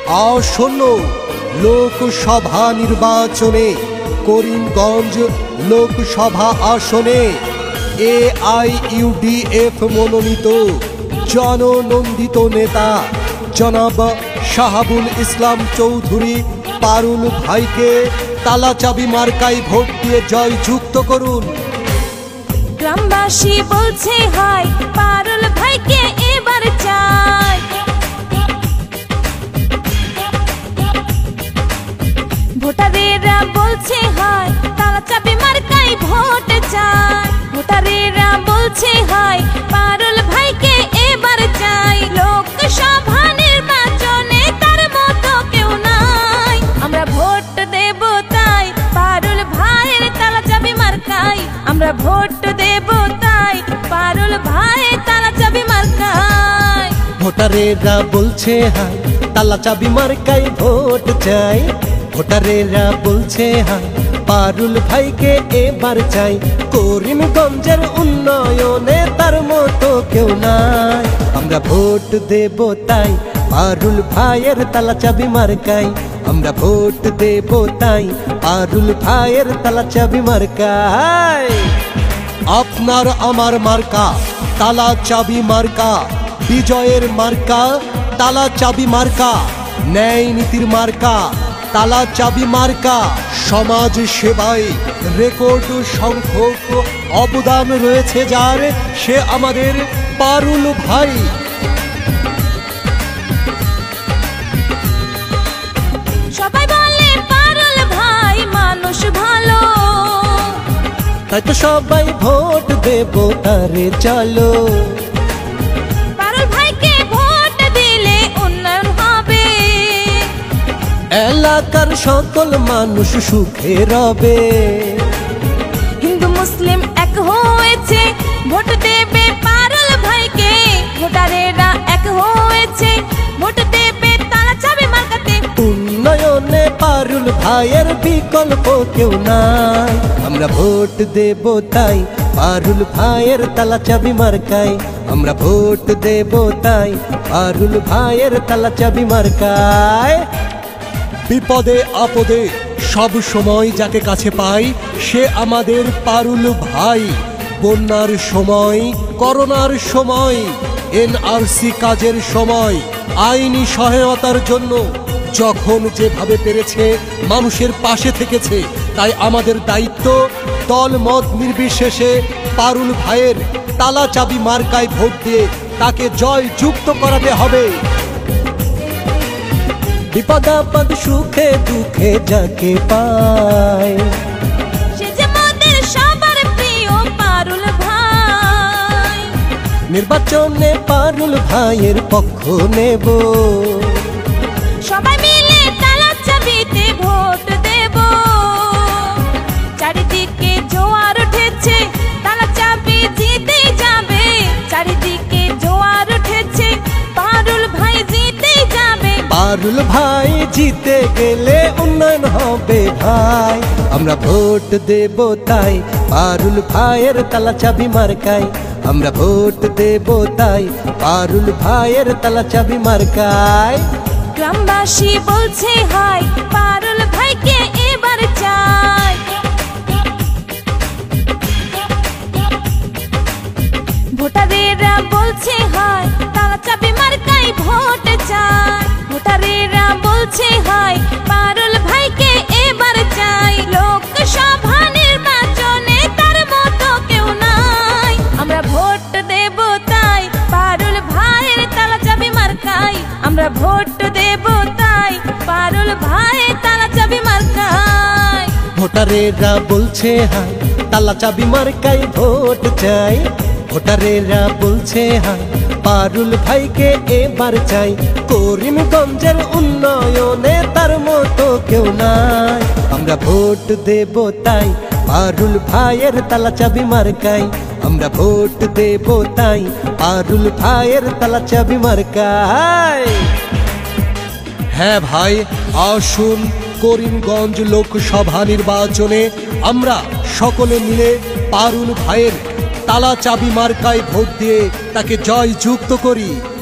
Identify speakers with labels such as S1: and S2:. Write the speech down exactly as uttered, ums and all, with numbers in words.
S1: আসন্ন লোকসভা নির্বাচনে করিমগঞ্জ লোকসভা আসনে A I U D F মনোনীত জননন্দিত নেতা জনাব শাহাবুল ইসলাম চৌধুরী পারুল ভাইকে তালাচাবি মার্কায় ভোট দিয়ে জয়যুক্ত করুন।
S2: গ্রামবাসী বলছে হাই পারুল ভাইকে এবার চাই, ভোটারেরা বলছে হাই তালাচাবি মার্কায় ভোট চাই, ভোটারেরা বলছে হাই পারুল ভাইকে এবার চাই। লোকসভা নির্বাচনে তার মতো কেউ নাই, আমরা ভোট দেব তাই পারুল ভাইয়ের তালাচাবি মার্কায়, আমরা ভোট দেব তাই পারুল ভাইয়ের তালাচাবি মার্কায়।
S1: ভোটারেরা বলছে হাই তালাচাবি মার্কায় ভোট চাই, ভোটারেরা বলছে হাই পারুল ভাইকে এবার চাই। করিমগঞ্জের উন্নয়নে তার মতো কেউ নাই, আমরা ভোট দেব তাই পারুল ভাইয়ের তালাচাবি মার্কায়, আমরা ভোট দেব তাই পারুল ভাইয়ের তালাচাবি মার্কায়। আপনার আমার মার্কা তালাচাবি মার্কা, বিজয়ের মার্কা তালাচাবি মার্কা, ন্যায় নীতির মার্কা তালাচাবি মার্কা। সমাজ সেবায় রেকর্ড সংখ্যক অবদান রয়েছে যার, সে আমাদের পারুল ভাই।
S2: সবাই বলে পারুল ভাই মানুষ ভালো,
S1: তাই তো সবাই ভোট দেব তারে চলো।
S2: পারুল ভাইকে ভোট দিলে উন্নয়ন হবে,
S1: এলাকার সকল মানুষ সুখে রবে।
S2: হিন্দু মুসলিম এক হয়েছে ভোট দেবে পারুল ভাইকে, ভোটারেরা এক হয়েছে ভোট দেবে তালাচাবি মার্কাতে।
S1: উন্নয়নে পারুল ভাইয়ের বিকল্প কেউ নাই, আমরা ভোট দেব তাই পারুল ভাইয়ের তালাচাবি মার্কায়, আমরা ভোট দেব তাই পারুল ভাইয়ের তালাচাবি মার্কায়। বিপদে আপদে সব সময় যাকে কাছে পাই সে আমাদের পারুল ভাই। বন্যার সময়, করোনার সময়, এন আর সি কাজের সময়, আইনি সহায়তার জন্য যখন যেভাবে পেরেছে মানুষের পাশে থেকেছে। তাই আমাদের দায়িত্ব দল মত নির্বিশেষে পারুল ভাইয়ের তালাচাবি মার্কায় ভোট দিয়ে তাকে জয়যুক্ত করাতে হবে। বিপদাপদ সুখে দুঃখে যাকে পায়,
S2: সে যে আমাদের সবার প্রিয় পারুল ভাই।
S1: নির্বাচনে পারুল ভাইয়ের পক্ষ নেব,
S2: সবাই মিলে তালাচাবিতে ভোট দেব। চারিদিকে জোয়ার উঠেছে তালাচাবি জিতেই যাবে, চারিদিকে জোয়ার উঠেছে পারুল ভাই জিতেই যাবে।
S1: পারুল ভাই জিতে গেলে উন্নয়ন হবে ভাই, আমরা ভোট দেব তাই পারুল ভাইয়ের তালাচাবি মার্কায়, আমরা ভোট দেব তাই পারুল ভাইয়ের তালাচাবি মার্কায়।
S2: গ্রামবাসী বলছে হাই পারুল ভাইকে এবার চাই, ভোটারেরা বলছে হাই তালাচাবি মার্কায় ভোট চাই, ভোটারেরা বলছে হাই পারুল ভাইকে এবার চাই। লোকসভা নির্বাচনে তার মতো কেউ নাই, আমরা ভোট দেব তাই পারুল ভাইয়ের তালাচাবি মার্কায়, আমরা ভোট দেব তাই পারুল ভাইয়ের তালাচাবি মার্কায়।
S1: ভোটারেরা বলছে হাই তালাচাবি মার্কায় ভোট চাই, ভোটারেরা বলছে হাই পারুল ভাইকে এবার চাই। করিমগঞ্জের উন্নয়নে তার মতো কেউ নাই, আমরা ভোট দেব তাই পারুল ভাইয়ের তালাচাবি মার্কায়, আমরা ভোট দেব তাই পারুল ভাইয়ের তালাচাবি মার্কায়। হ্যাঁ ভাই, আসুন করিমগঞ্জ লোকসভা নির্বাচনে আমরা সকলে মিলে পারুল ভাইয়ের তালাচাবি মার্কায় ভোট দিয়ে তাকে জয়যুক্ত করি।